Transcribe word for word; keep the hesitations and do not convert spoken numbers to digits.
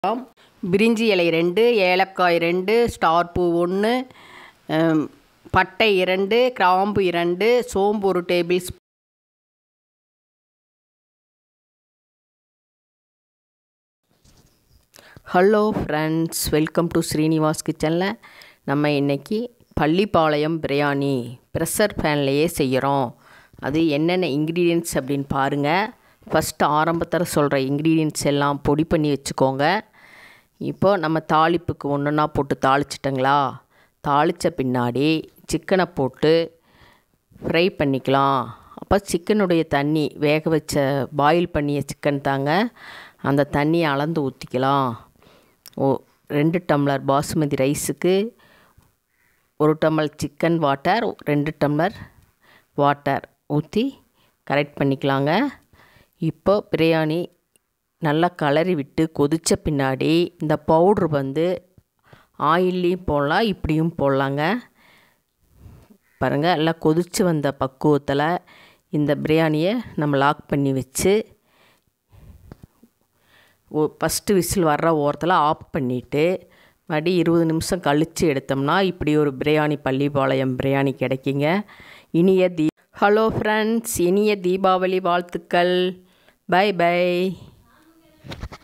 பிரிஞ்சி இலை ரெண்டு, ஏலக்காய் ரெண்டு, ஸ்டார் பூ ஒன்று, பட்டை இரண்டு, கிராம்பு இரண்டு, சோம்பு ஒரு tablespoon. Hello friends, welcome to Srinivas கிச்சனில். நம்ம இன்றைக்கி பள்ளிப்பாளையம் பிரியாணி ப்ரெஷர் பேன்லேயே செய்கிறோம். அது என்னென்ன இன்க்ரீடியன்ட்ஸ் அப்படின்னு பாருங்கள். ஃபஸ்ட்டு ஆரம்பத்தில் சொல்கிற இன்க்ரீடியன்ட்ஸ் எல்லாம் பொடி பண்ணி வச்சுக்கோங்க. இப்போது நம்ம தாளிப்புக்கு ஒன்றுன்னா போட்டு தாளிச்சிட்டங்களா, தாளித்த பின்னாடி சிக்கனை போட்டு ஃப்ரை பண்ணிக்கலாம். அப்போ சிக்கனுடைய தண்ணி, வேக வச்ச பாயில் பண்ணிய சிக்கன் தாங்க, அந்த தண்ணியை அளந்து ஊற்றிக்கலாம். ஓ ரெண்டு டம்ளர் பாசுமதி ரைஸுக்கு ஒரு டம்ளர் சிக்கன் வாட்டர், ரெண்டு டம்ளர் வாட்டர் ஊற்றி கரெக்ட் பண்ணிக்கலாங்க. இப்போ பிரியாணி நல்லா கலரி விட்டு கொதித்த பின்னாடி இந்த பவுட்ரு வந்து ஆயில்லையும் போடலாம், இப்படியும் போடலாங்க. பாருங்கள், எல்லாம் கொதித்து வந்த பக்குவத்தில் இந்த பிரியாணியை நம்ம லாக் பண்ணி வச்சு ஓ ஃபஸ்ட்டு விசில் வர்ற ஓரத்தில் ஆஃப் பண்ணிவிட்டு மறுபடி இருபது நிமிஷம் கழித்து எடுத்தோம்னா இப்படி ஒரு பிரியாணி, பள்ளிப்பாளையம் பிரியாணி கிடைக்குங்க. இனிய தீ ஹலோ ஃப்ரெண்ட்ஸ், இனிய தீபாவளி வாழ்த்துக்கள். Bye by.